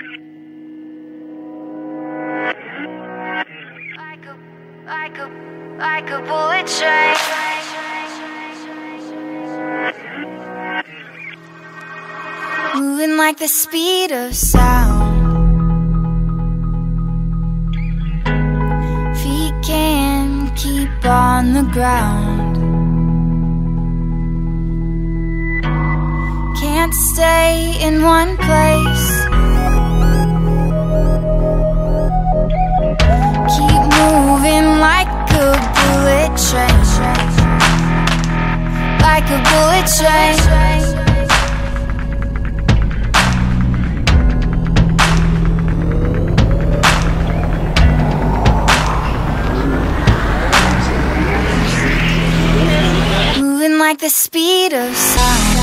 Like a bullet train. Moving like the speed of sound. Feet can't keep on the ground. Can't stay in one place. Keep moving like a bullet train. Like a bullet train. Moving like the speed of sound.